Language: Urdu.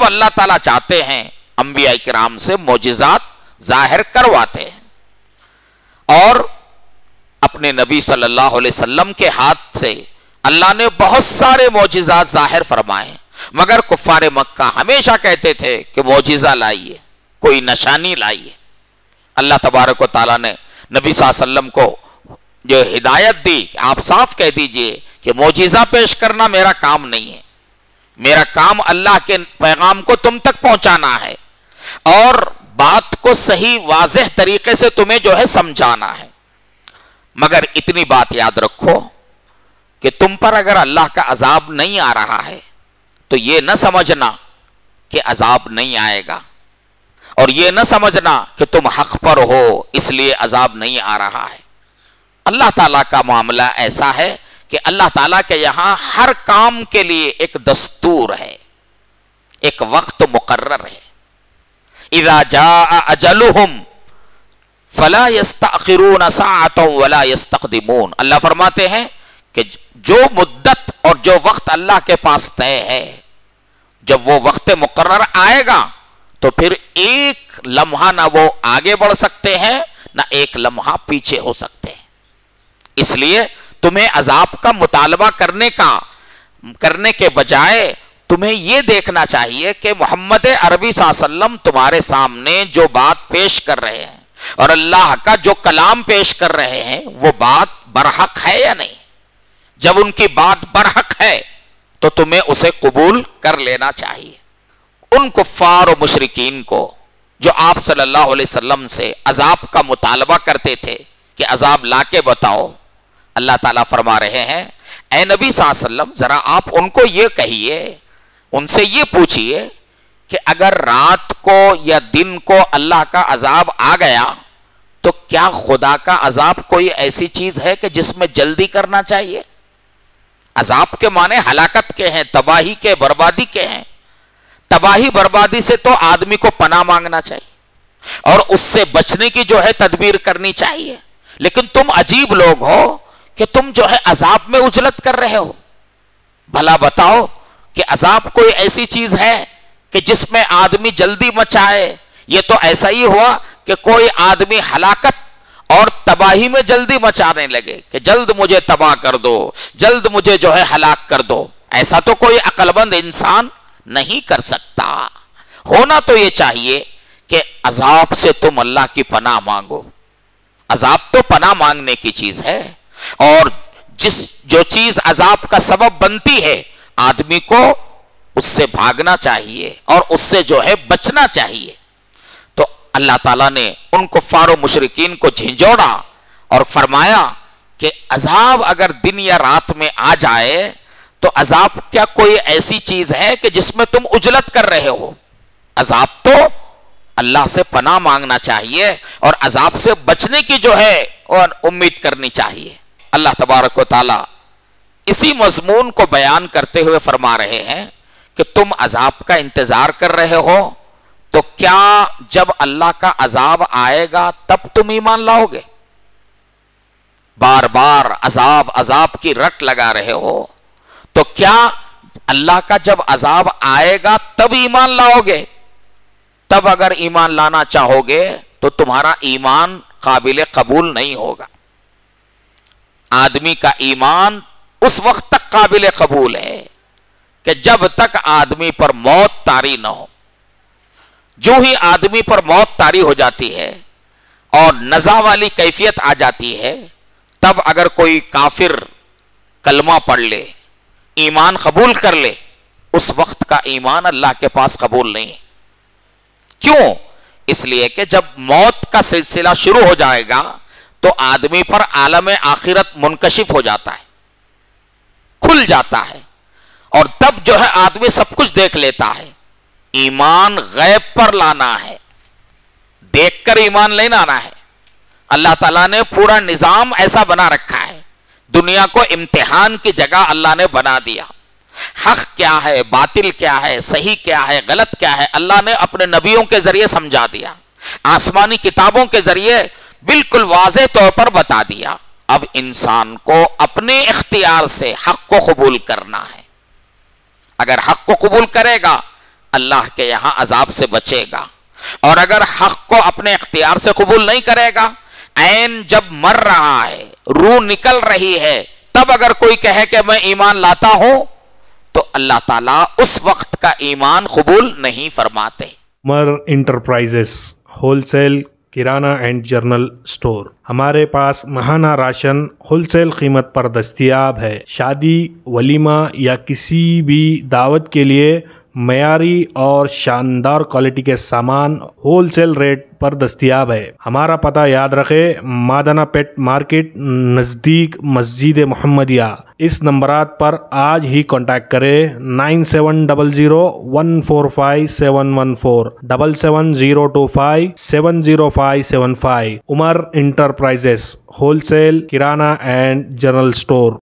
جب اللہ تعالیٰ چاہتے ہیں انبیاء کرام سے معجزات ظاہر کرواتے ہیں، اور اپنے نبی صلی اللہ علیہ وسلم کے ہاتھ سے اللہ نے بہت سارے معجزات ظاہر فرمائے، مگر کفار مکہ ہمیشہ کہتے تھے کہ معجزہ لائیے، کوئی نشانی لائیے۔ اللہ تبارک و تعالیٰ نے نبی صلی اللہ علیہ وسلم کو جو ہدایت دی کہ آپ صاف کہہ دیجئے کہ معجزہ پیش کرنا میرا کام نہیں ہے، میرا کام اللہ کے پیغام کو تم تک پہنچانا ہے اور بات کو صحیح واضح طریقے سے تمہیں جو ہے سمجھانا ہے۔ مگر اتنی بات یاد رکھو کہ تم پر اگر اللہ کا عذاب نہیں آ رہا ہے تو یہ نہ سمجھنا کہ عذاب نہیں آئے گا، اور یہ نہ سمجھنا کہ تم حق پر ہو اس لیے عذاب نہیں آ رہا ہے۔ اللہ تعالیٰ کا معاملہ ایسا ہے کہ اللہ تعالیٰ کے یہاں ہر کام کے لیے ایک دستور ہے، ایک وقت مقرر ہے۔ اذا جاء اجلہم فلا يستأخرون ساعة ولا يستقدمون، اللہ فرماتے ہیں کہ جو مدت اور جو وقت اللہ کے پاس طے ہے، جب وہ وقت مقرر آئے گا تو پھر ایک لمحہ نہ وہ آگے بڑھ سکتے ہیں نہ ایک لمحہ پیچھے ہو سکتے ہیں۔ اس لیے تمہیں عذاب کا مطالبہ کرنے کے بجائے تمہیں یہ دیکھنا چاہیے کہ محمد عربی صلی اللہ علیہ وسلم تمہارے سامنے جو بات پیش کر رہے ہیں اور اللہ کا جو کلام پیش کر رہے ہیں وہ بات برحق ہے یا نہیں۔ جب ان کی بات برحق ہے تو تمہیں اسے قبول کر لینا چاہیے۔ ان کفار و مشرکین کو جو آپ صلی اللہ علیہ وسلم سے عذاب کا مطالبہ کرتے تھے کہ عذاب لا کے بتاؤ، اللہ تعالیٰ فرما رہے ہیں اے نبی صلی اللہ علیہ وسلم ذرا آپ ان کو یہ کہیے، ان سے یہ پوچھئے کہ اگر رات کو یا دن کو اللہ کا عذاب آ گیا تو کیا خدا کا عذاب کوئی ایسی چیز ہے کہ جس میں جلدی کرنا چاہیے؟ عذاب کے معنی ہلاکت کے ہیں، تباہی کے، بربادی کے ہیں۔ تباہی بربادی سے تو آدمی کو پناہ مانگنا چاہیے اور اس سے بچنے کی جو ہے تدبیر کرنی چاہیے، لیکن تم عجیب لوگ ہو کہ تم جو ہے عذاب میں اجلت کر رہے ہو۔ بھلا بتاؤ کہ عذاب کوئی ایسی چیز ہے کہ جس میں آدمی جلدی مچائے؟ یہ تو ایسا ہی ہوا کہ کوئی آدمی ہلاکت اور تباہی میں جلدی مچانے لگے کہ جلد مجھے تباہ کر دو، جلد مجھے جو ہے ہلاک کر دو۔ ایسا تو کوئی عقل مند انسان نہیں کر سکتا۔ ہونا تو یہ چاہیے کہ عذاب سے تم اللہ کی پناہ مانگو۔ عذاب تو پناہ مانگنے کی چیز ہے، اور جو چیز عذاب کا سبب بنتی ہے آدمی کو اس سے بھاگنا چاہیے اور اس سے جو ہے بچنا چاہیے۔ تو اللہ تعالیٰ نے ان کفار و مشرکین کو جھنجھوڑا اور فرمایا کہ عذاب اگر دن یا رات میں آ جائے تو عذاب کیا کوئی ایسی چیز ہے کہ جس میں تم اجلت کر رہے ہو؟ عذاب تو اللہ سے پناہ مانگنا چاہیے اور عذاب سے بچنے کی جو ہے امید کرنی چاہیے۔ اللہ تبارک و تعالی اسی مضمون کو بیان کرتے ہوئے فرما رہے ہیں کہ تم عذاب کا انتظار کر رہے ہو تو کیا جب اللہ کا عذاب آئے گا تب تم ایمان لاؤ گے؟ بار بار عذاب کی رٹ لگا رہے ہو تو کیا اللہ کا جب عذاب آئے گا تب ایمان لاؤ گے؟ تب اگر ایمان لانا چاہو گے تو تمہارا ایمان قابل قبول نہیں ہوگا۔ آدمی کا ایمان اس وقت تک قابل قبول ہے کہ جب تک آدمی پر موت طاری نہ ہو۔ جو ہی آدمی پر موت طاری ہو جاتی ہے اور نزا والی کیفیت آ جاتی ہے، تب اگر کوئی کافر کلمہ پڑھ لے، ایمان قبول کر لے، اس وقت کا ایمان اللہ کے پاس قبول نہیں ہے۔ کیوں؟ اس لیے کہ جب موت کا سلسلہ شروع ہو جائے گا تو آدمی پر عالم آخرت منکشف ہو جاتا ہے، کھل جاتا ہے، اور تب جو ہے آدمی سب کچھ دیکھ لیتا ہے۔ ایمان غیب پر لانا ہے، دیکھ کر ایمان نہیں لانا ہے۔ اللہ تعالیٰ نے پورا نظام ایسا بنا رکھا ہے، دنیا کو امتحان کی جگہ اللہ نے بنا دیا۔ حق کیا ہے، باطل کیا ہے، صحیح کیا ہے، غلط کیا ہے، اللہ نے اپنے نبیوں کے ذریعے سمجھا دیا، آسمانی کتابوں کے ذریعے بالکل واضح طور پر بتا دیا۔ اب انسان کو اپنے اختیار سے حق کو قبول کرنا ہے۔ اگر حق کو قبول کرے گا اللہ کے یہاں عذاب سے بچے گا. اور اگر حق کو اپنے اختیار سے قبول نہیں کرے گا، عین جب مر رہا ہے، روح نکل رہی ہے، تب اگر کوئی کہے کہ میں ایمان لاتا ہوں تو اللہ تعالیٰ اس وقت کا ایمان قبول نہیں فرماتے. Umar enterprises wholesale kirana and general store. ہمارے پاس ماہانہ راشن ہول سیل قیمت پر دستیاب ہے. شادی، ولیمہ یا کسی بھی دعوت کے لیے معیاری اور شاندار کوالٹی کے سامان ہول سیل ریٹ پر دستیاب ہے. ہمارا پتہ یاد رکھے، مادنا پیٹ مارکیٹ نزدیک مسجد محمدیہ. اس نمبرات پر آج ہی کانٹیکٹ کرے. 9700145714 77025705575. Umar enterprises wholesale kirana and general store.